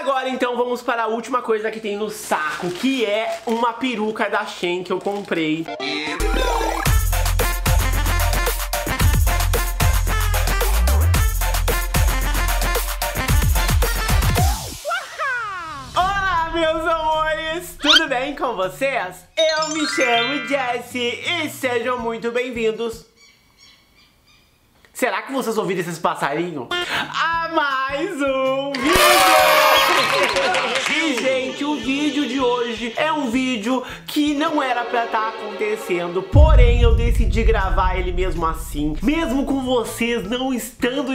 agora então vamos para a última coisa que tem no saco, que é uma peruca da Shein que eu comprei. Olá, meus amores! Tudo bem com vocês? Eu me chamo Jessie e sejam muito bem-vindos. Será que vocês ouviram esses passarinhos? A mais um vídeo! E, gente, o vídeo de hoje é um vídeo que não era pra estar acontecendo, porém eu decidi gravar ele mesmo assim, mesmo com vocês não estando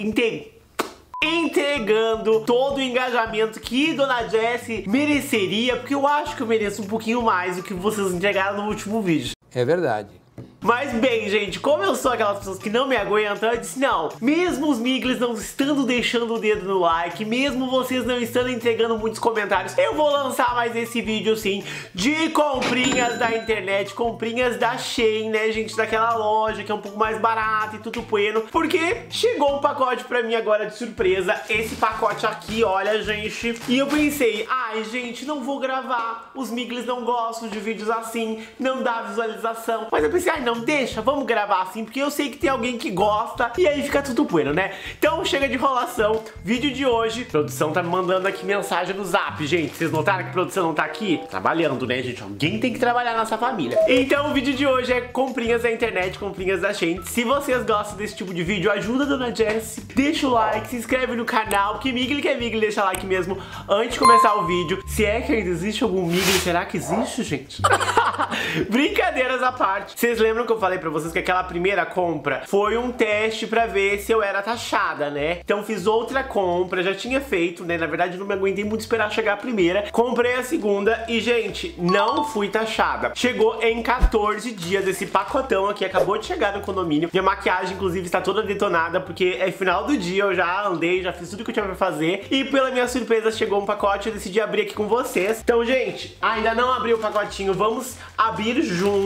entregando todo o engajamento que Dona Jessie mereceria, porque eu acho que eu mereço um pouquinho mais do que vocês entregaram no último vídeo. É verdade. Mas bem, gente, como eu sou aquelas pessoas que não me aguentam, eu disse, não, mesmo os miglis não estando deixando o dedo no like, mesmo vocês não estando entregando muitos comentários, eu vou lançar mais esse vídeo, sim, de comprinhas da internet, comprinhas da Shein, né, gente, daquela loja que é um pouco mais barata e tudo bueno, porque chegou um pacote pra mim agora de surpresa, esse pacote aqui, olha, gente, e eu pensei, ai, gente, não vou gravar, os miglis não gostam de vídeos assim, não dá visualização, mas eu pensei, ai, não, deixa, vamos gravar assim, porque eu sei que tem alguém que gosta e aí fica tudo bueno, né? Então chega de enrolação, vídeo de hoje, a produção tá me mandando aqui mensagem no zap, gente, vocês notaram que a produção não tá aqui? Trabalhando, né, gente? Alguém tem que trabalhar nessa família. Então o vídeo de hoje é comprinhas da internet, comprinhas da Shein. Se vocês gostam desse tipo de vídeo, ajuda a Dona Jessie, deixa o like, se inscreve no canal, que migli, deixa like mesmo antes de começar o vídeo. Se é que ainda existe algum migli, será que existe, gente? Brincadeiras à parte, vocês lembram que eu falei pra vocês que aquela primeira compra foi um teste pra ver se eu era taxada, né? Então fiz outra compra, já tinha feito, né? Na verdade não me aguentei muito esperar chegar a primeira. Comprei a segunda e, gente, não fui taxada. Chegou em 14 dias esse pacotão aqui, acabou de chegar no condomínio. Minha maquiagem, inclusive, está toda detonada, porque é final do dia, eu já andei, já fiz tudo que eu tinha pra fazer. E pela minha surpresa chegou um pacote, eu decidi abrir aqui com vocês. Então, gente, ainda não abri o pacotinho, vamos abrir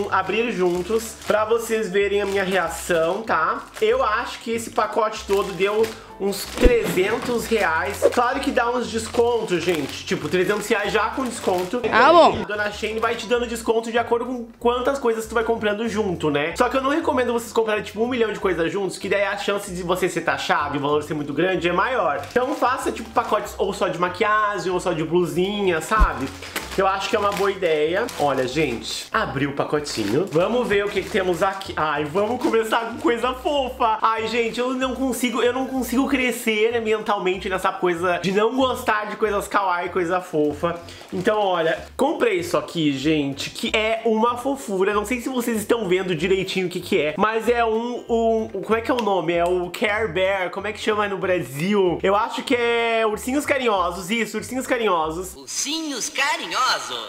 juntos pra vocês verem a minha reação, tá? Eu acho que esse pacote todo deu uns 300 reais. Claro que dá uns descontos, gente. Tipo, 300 reais já com desconto. Ah, bom. E Dona Shein vai te dando desconto de acordo com quantas coisas tu vai comprando junto, né? Só que eu não recomendo vocês comprarem, tipo, 1 milhão de coisas juntos, que daí a chance de você ser taxado e o valor ser muito grande é maior. Então faça, tipo, pacotes ou só de maquiagem, ou só de blusinha, sabe? Eu acho que é uma boa ideia. Olha, gente, abri o pacotinho. Vamos ver o que temos aqui. Ai, vamos começar com coisa fofa. Ai, gente, eu não consigo crescer, né, mentalmente nessa coisa de não gostar de coisas kawaii, coisa fofa. Então, olha, comprei isso aqui, gente, que é uma fofura. Não sei se vocês estão vendo direitinho o que é, mas é como é que é o nome? É o Care Bear, como é que chama no Brasil? Eu acho que é Ursinhos Carinhosos, isso, Ursinhos Carinhosos. Ursinhos Carinhosos.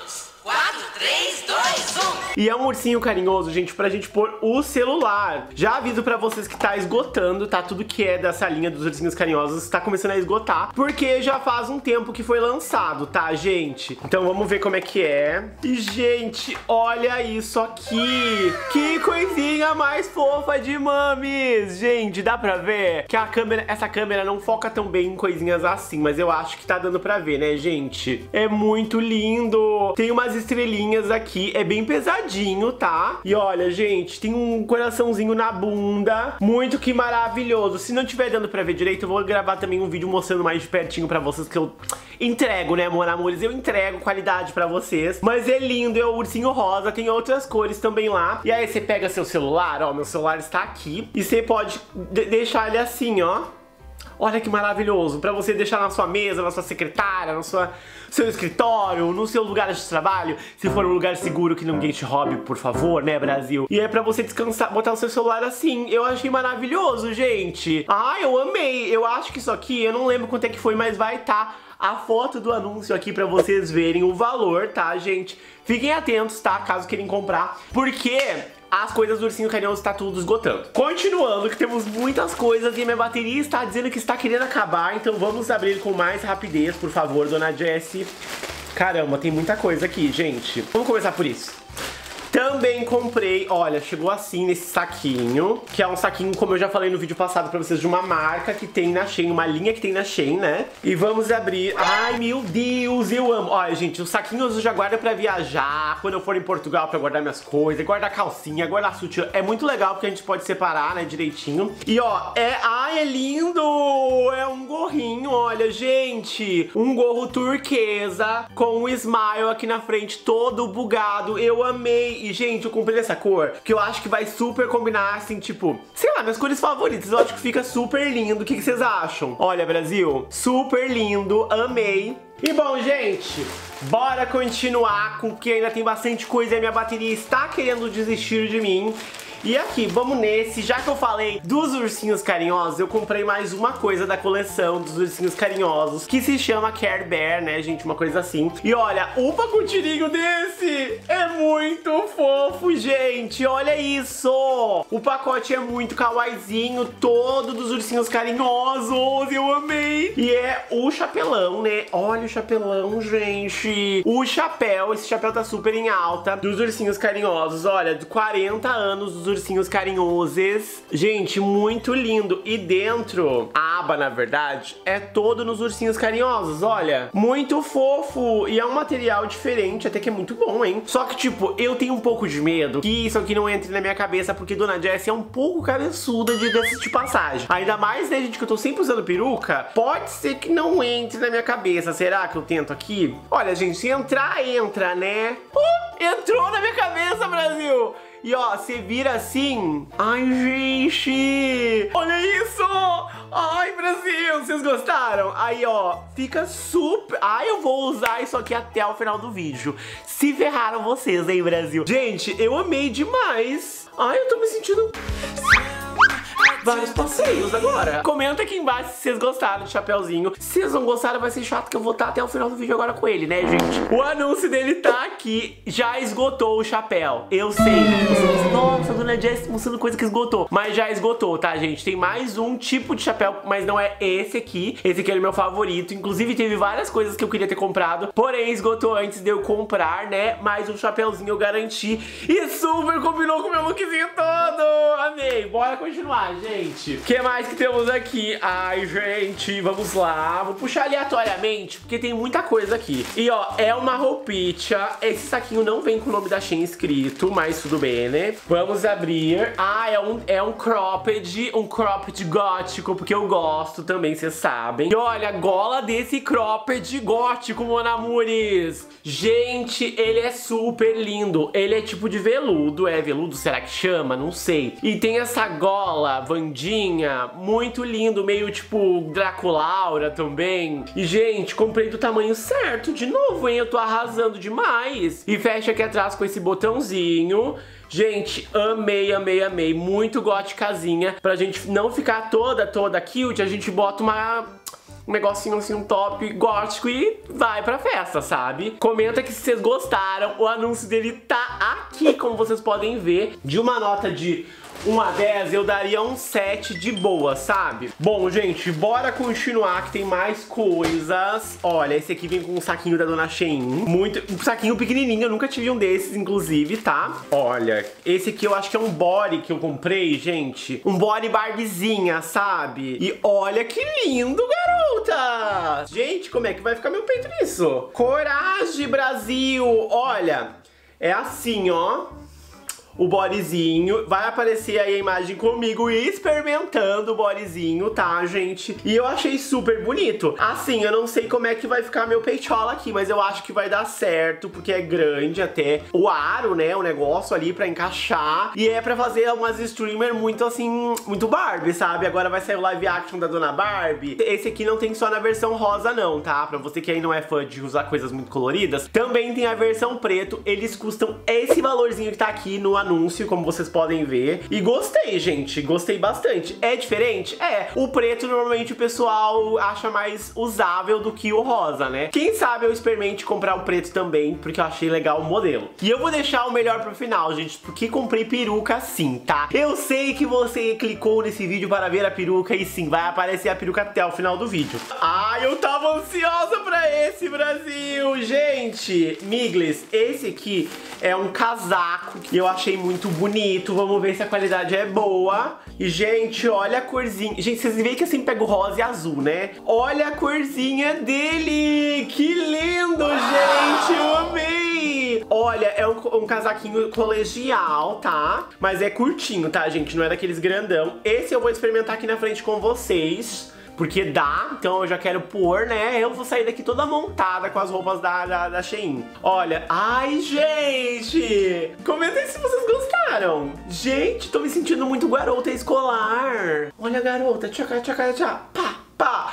4, 3, 2, 1. E é um ursinho carinhoso, gente, pra gente pôr o celular. Já aviso pra vocês que tá esgotando, tá? Tudo que é dessa linha dos ursinhos carinhosos tá começando a esgotar, porque já faz um tempo que foi lançado, tá, gente? Então vamos ver como é que é. E, gente, olha isso aqui. Que coisinha mais fofa de mames. Gente, dá pra ver que essa câmera não foca tão bem em coisinhas assim, mas eu acho que tá dando pra ver, né, gente? É muito lindo. Tem umas estrelinhas aqui, é bem pesadinho, tá? E olha, gente, tem um coraçãozinho na bunda, muito que maravilhoso. Se não tiver dando pra ver direito, eu vou gravar também um vídeo mostrando mais de pertinho pra vocês, que eu entrego, né, amores? Eu entrego qualidade pra vocês. Mas é lindo, é o ursinho rosa, tem outras cores também lá. E aí você pega seu celular, ó, meu celular está aqui, e você pode deixar ele assim, ó. Olha que maravilhoso, pra você deixar na sua mesa, na sua secretária, no seu escritório, no seu lugar de trabalho, se for um lugar seguro que ninguém te roube, por favor, né, Brasil? E é pra você descansar, botar o seu celular assim. Eu achei maravilhoso, gente. Ah, eu amei. Eu acho que isso aqui, eu não lembro quanto é que foi, mas vai estar a foto do anúncio aqui pra vocês verem o valor, tá, gente? Fiquem atentos, tá, caso queiram comprar, porque as coisas do ursinho carinhoso está tudo esgotando. Continuando, que temos muitas coisas e a minha bateria está dizendo que está querendo acabar, então vamos abrir com mais rapidez, por favor, Dona Jessie. Caramba, tem muita coisa aqui, gente. Vamos começar por isso. Também comprei, olha, chegou assim nesse saquinho, que é um saquinho, como eu já falei no vídeo passado pra vocês, de uma marca que tem na Shein, uma linha que tem na Shein, né? E vamos abrir. Ai, meu Deus, eu amo. Olha, gente, os saquinhos eu já guardo pra viajar, quando eu for em Portugal pra guardar minhas coisas, guardar calcinha, guardar sutiã. É muito legal porque a gente pode separar, né, direitinho. E ó, ai, é lindo! É um gorrinho, olha, gente. Um gorro turquesa com um smile aqui na frente, todo bugado. Eu amei. E, gente, eu comprei essa cor, que eu acho que vai super combinar, assim, tipo, sei lá, minhas cores favoritas. Eu acho que fica super lindo. O que vocês acham? Olha, Brasil, super lindo. Amei. E bom, gente, bora continuar com que ainda tem bastante coisa e a minha bateria está querendo desistir de mim. E aqui, vamos nesse, já que eu falei dos ursinhos carinhosos, eu comprei mais uma coisa da coleção dos ursinhos carinhosos, que se chama Care Bear, né, gente, uma coisa assim. E olha, um pacotinho desse é muito fofo, gente, olha isso! O pacote é muito kawaiizinho, todo dos ursinhos carinhosos, eu amei! E é o chapelão, né, olha o chapelão, gente! O chapéu, esse chapéu tá super em alta, dos ursinhos carinhosos, olha, de 40 anos dos ursinhos carinhosos. Gente, muito lindo. E dentro, a aba, na verdade, é todo nos ursinhos carinhosos, olha. Muito fofo. E é um material diferente, até que é muito bom, hein? Só que, tipo, eu tenho um pouco de medo que isso aqui não entre na minha cabeça, porque Dona Jessie é um pouco cabeçuda de passagem. Ainda mais, né, gente, que eu tô sempre usando peruca. Pode ser que não entre na minha cabeça. Será que eu tento aqui? Olha, gente, se entrar, entra, né? Entrou na minha cabeça, Brasil! E ó, você vira assim. Ai, gente! Olha isso! Ai, Brasil! Vocês gostaram? Aí, ó, fica super... Ai, eu vou usar isso aqui até o final do vídeo. Se ferraram vocês, hein, Brasil? Gente, eu amei demais. Ai, eu tô me sentindo... vários passeios agora. Comenta aqui embaixo se vocês gostaram do chapeuzinho. Se vocês não gostaram, vai ser chato que eu vou estar até o final do vídeo agora com ele, né, gente? O anúncio dele tá aqui. Já esgotou o chapéu. Eu sei. Nossa, a Dona Jessie mostrando coisa que esgotou. Mas já esgotou, tá, gente? Tem mais um tipo de chapéu, mas não é esse aqui. Esse aqui é o meu favorito. Inclusive, teve várias coisas que eu queria ter comprado, porém, esgotou antes de eu comprar, né? Mas um chapéuzinho eu garanti. E super combinou com o meu lookzinho todo. Amei. Bora continuar, gente. O que mais que temos aqui? Ai, gente, vamos lá. Vou puxar aleatoriamente, porque tem muita coisa aqui. E, ó, é uma roupinha. Esse saquinho não vem com o nome da Shein escrito, mas tudo bem, né? Vamos abrir. Ah, é um cropped gótico, porque eu gosto também, vocês sabem. E olha, a gola desse cropped gótico, mon amores. Gente, ele é super lindo. Ele é tipo de veludo. É veludo, será que chama? Não sei. E tem essa gola Vandinha, muito lindo, meio tipo Draculaura também. E, gente, comprei do tamanho certo, de novo, hein? Eu tô arrasando demais. E fecha aqui atrás com esse botãozinho. Gente, amei, amei, amei. Muito góticazinha. Pra gente não ficar toda cute, a gente bota um negocinho assim, um top gótico e vai pra festa, sabe? Comenta aqui se vocês gostaram. O anúncio dele tá aqui, como vocês podem ver. De uma nota de 1 a 10, eu daria um 7 de boa, sabe? Bom, gente, bora continuar que tem mais coisas. Olha, esse aqui vem com um saquinho da Dona Shein. Um saquinho pequenininho, eu nunca tive um desses, inclusive, tá? Olha, esse aqui eu acho que é um body que eu comprei, gente. Um body Barbiezinha, sabe? E olha que lindo, garota! Gente, como é que vai ficar meu peito nisso? Coragem, Brasil! Olha, é assim, ó. O bodyzinho, vai aparecer aí a imagem comigo experimentando o bodyzinho, tá, gente? E eu achei super bonito. Assim, eu não sei como é que vai ficar meu peitola aqui, mas eu acho que vai dar certo, porque é grande até o aro, né, o negócio ali pra encaixar. E é pra fazer umas streamer muito assim, muito Barbie, sabe? Agora vai sair o live action da Dona Barbie. Esse aqui não tem só na versão rosa não, tá? Pra você que aí não é fã de usar coisas muito coloridas, também tem a versão preto. Eles custam esse valorzinho que tá aqui no anúncio, como vocês podem ver. E gostei, gente, gostei bastante. É diferente? É. O preto, normalmente, o pessoal acha mais usável do que o rosa, né? Quem sabe eu experimente comprar o preto também, porque eu achei legal o modelo. E eu vou deixar o melhor pro final, gente, porque comprei peruca sim, tá? Eu sei que você clicou nesse vídeo para ver a peruca e sim, vai aparecer a peruca até o final do vídeo. Ai, eu tava ansiosa pra esse, Brasil! Gente, Miglis, esse aqui é um casaco que eu achei muito bonito. Vamos ver se a qualidade é boa. E, gente, olha a corzinha. Gente, vocês veem que eu sempre pego rosa e azul, né? Olha a corzinha dele! Que lindo, gente! Eu amei! Olha, é um casaquinho colegial, tá? Mas é curtinho, tá, gente? Não é daqueles grandão. Esse eu vou experimentar aqui na frente com vocês, porque dá, então eu já quero pôr, né? Eu vou sair daqui toda montada com as roupas da Shein. Olha, ai, gente! Comentem se vocês gostaram. Gente, tô me sentindo muito garota escolar. Olha, garota, tchaca, tchaca, tchaca, pá, pá.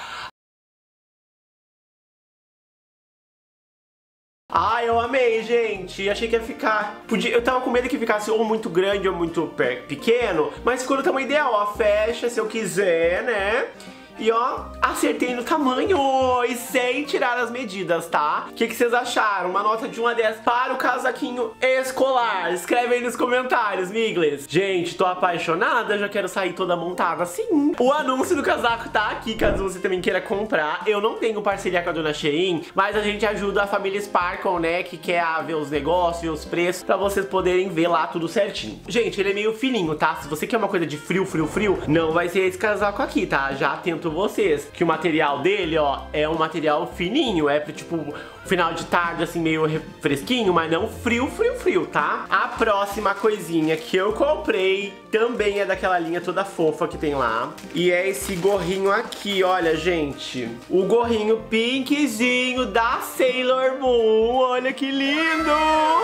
Ai, eu amei, gente. Achei que ia ficar... Eu tava com medo que ficasse ou muito grande ou muito pequeno, mas ficou no tamanho ideal. Ó, fecha se eu quiser, né? E ó, acertei no tamanho e sem tirar as medidas, tá? O que vocês acharam? Uma nota de 1 a 10 para o casaquinho escolar. Escreve aí nos comentários, Miglis. Gente, tô apaixonada, já quero sair toda montada assim. O anúncio do casaco tá aqui, caso você também queira comprar. Eu não tenho parceria com a dona Shein, mas a gente ajuda a família Sparkle, né? Que quer ver os negócios, ver os preços, pra vocês poderem ver lá tudo certinho. Gente, ele é meio fininho, tá? Se você quer uma coisa de frio, não vai ser esse casaco aqui, tá? Já tento vocês que o material dele, ó, é um material fininho, é tipo final de tarde assim meio fresquinho, mas não frio, tá? A próxima coisinha que eu comprei também é daquela linha toda fofa que tem lá, e é esse gorrinho aqui, olha, gente, o gorrinho pinkzinho da Sailor Moon, olha que lindo!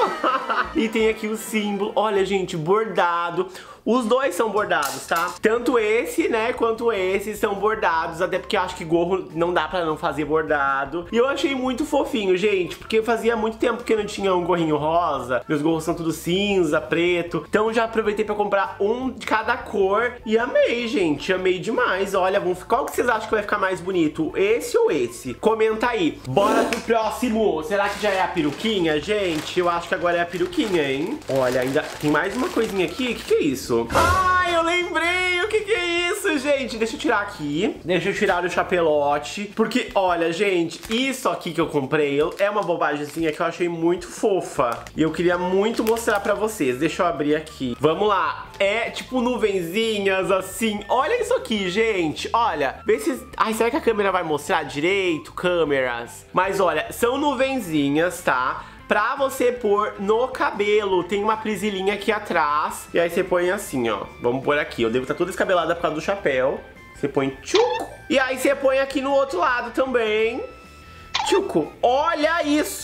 E tem aqui o símbolo, olha, gente, bordado. Os dois são bordados, tá? Tanto esse, né, quanto esse são bordados, até porque eu acho que gorro não dá pra não fazer bordado. E eu achei muito fofinho, gente, porque fazia muito tempo que eu não tinha um gorrinho rosa. Meus gorros são tudo cinza, preto. Então já aproveitei pra comprar um de cada cor e amei, gente, amei demais. Olha, qual que vocês acham que vai ficar mais bonito? Esse ou esse? Comenta aí. Bora pro próximo. Será que já é a peruquinha, gente? Eu acho que agora é a peruquinha, hein? Olha, ainda tem mais uma coisinha aqui. O que é isso? Ai, eu lembrei! O que é isso, gente? Deixa eu tirar aqui. Deixa eu tirar o chapelote. Porque, olha, gente, isso aqui que eu comprei é uma bobagemzinha que eu achei muito fofa. E eu queria muito mostrar pra vocês. Deixa eu abrir aqui. Vamos lá. É tipo nuvenzinhas, assim. Olha isso aqui, gente. Olha, vê se... Ai, será que a câmera vai mostrar direito? Câmeras. Mas, olha, são nuvenzinhas, tá? Pra você pôr no cabelo. Tem uma prisilinha aqui atrás. E aí você põe assim, ó. Vamos pôr aqui. Eu devo estar toda descabelada por causa do chapéu. Você põe tchuc. E aí você põe aqui no outro lado também. Tchuco. Olha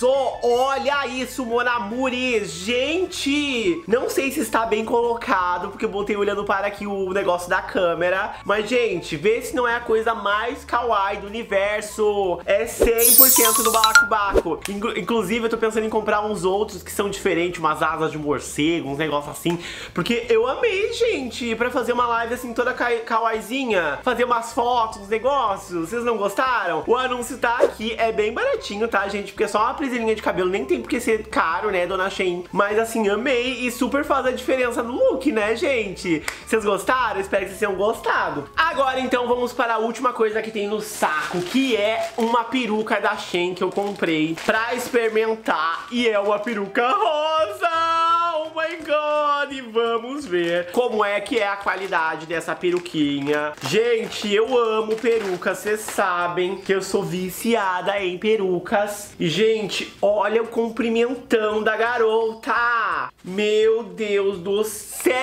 isso, Mon Amours. Gente, não sei se está bem colocado, porque eu botei olhando para aqui o negócio da câmera. Mas, gente, vê se não é a coisa mais kawaii do universo. É 100% do balacobaco. Inclusive, eu tô pensando em comprar uns outros que são diferentes, umas asas de morcego, uns negócios assim. Porque eu amei, gente, pra fazer uma live assim toda kawaiizinha. Fazer umas fotos, uns negócios. Vocês não gostaram? O anúncio tá aqui, é bem baratinho, tá, gente? Porque é só uma prisilinha de cabelo, nem tem por que ser caro, né, dona Shein? Mas assim, amei e super faz a diferença no look, né, gente? Vocês gostaram? Espero que vocês tenham gostado. Agora, então, vamos para a última coisa que tem no saco, que é uma peruca da Shein que eu comprei pra experimentar. E é uma peruca rosa! Oh my god! E vamos ver como é que é a qualidade dessa peruquinha. Gente, eu amo peruca, vocês sabem que eu sou viciada em perucas. E, gente, olha o comprimentão da garota. Meu Deus do céu!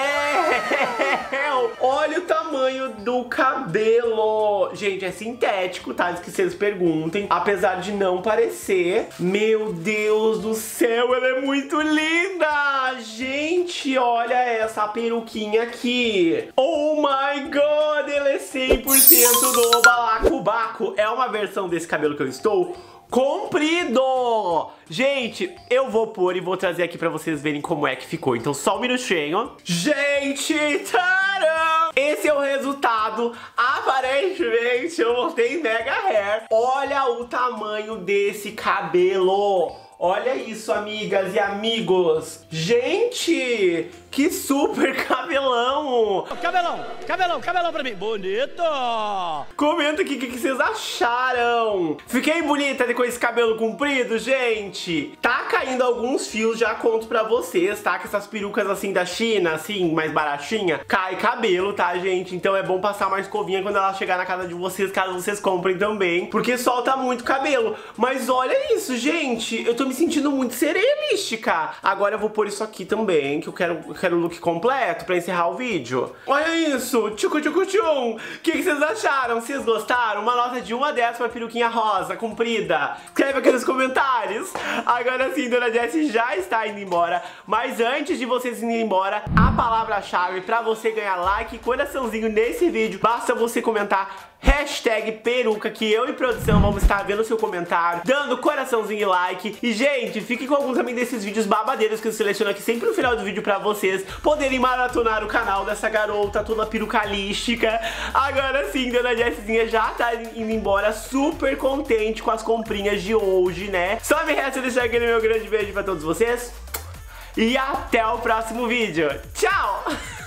Olha o tamanho do cabelo. Gente, é sintético, tá? Antes que vocês perguntem. Apesar de não parecer. Meu Deus do céu, ela é muito linda! Gente, olha essa peruquinha aqui. Oh my god, ele é 100% do balacobaco. É uma versão desse cabelo que eu estou comprido. Gente, eu vou pôr e vou trazer aqui pra vocês verem como é que ficou. Então só um minutinho. Gente, tcharam! Esse é o resultado. Aparentemente eu montei mega hair. Olha o tamanho desse cabelo. Olha isso, amigas e amigos. Gente, que super cabelão. Cabelão pra mim. Bonito. Comenta aqui o que vocês acharam. Fiquei bonita com esse cabelo comprido, gente? Tá caindo alguns fios, já conto pra vocês, tá? Que essas perucas assim da China, assim, mais baratinha, cai cabelo, tá, gente? Então é bom passar uma escovinha quando ela chegar na casa de vocês, caso vocês comprem também, porque solta muito cabelo. Mas olha isso, gente. Eu tô me sentindo muito serealística. Agora eu vou pôr isso aqui também, que eu quero o look completo pra encerrar o vídeo. Olha isso, tchucu-tchucu-tchum. O que vocês acharam? Vocês gostaram? Uma nota de 1 a 10 pra peruquinha rosa, comprida. Escreve aqui nos comentários. Agora sim, Dona Jessie já está indo embora. Mas antes de vocês irem embora, a palavra-chave pra você ganhar like e coraçãozinho nesse vídeo, basta você comentar hashtag peruca, que eu e produção vamos estar vendo o seu comentário, dando coraçãozinho e like. E, gente, fiquem com alguns também desses vídeos babadeiros que eu seleciono aqui sempre no final do vídeo pra vocês poderem maratonar o canal dessa garota toda perucalística. Agora sim, Dona Jessiezinha já tá indo embora, super contente com as comprinhas de hoje, né? Só me resta deixar aquele meu grande beijo pra todos vocês e até o próximo vídeo. Tchau!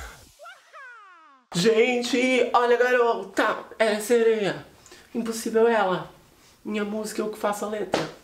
Gente, olha, garota, ela é sereia. Impossível ela. Minha música, eu que faço a letra.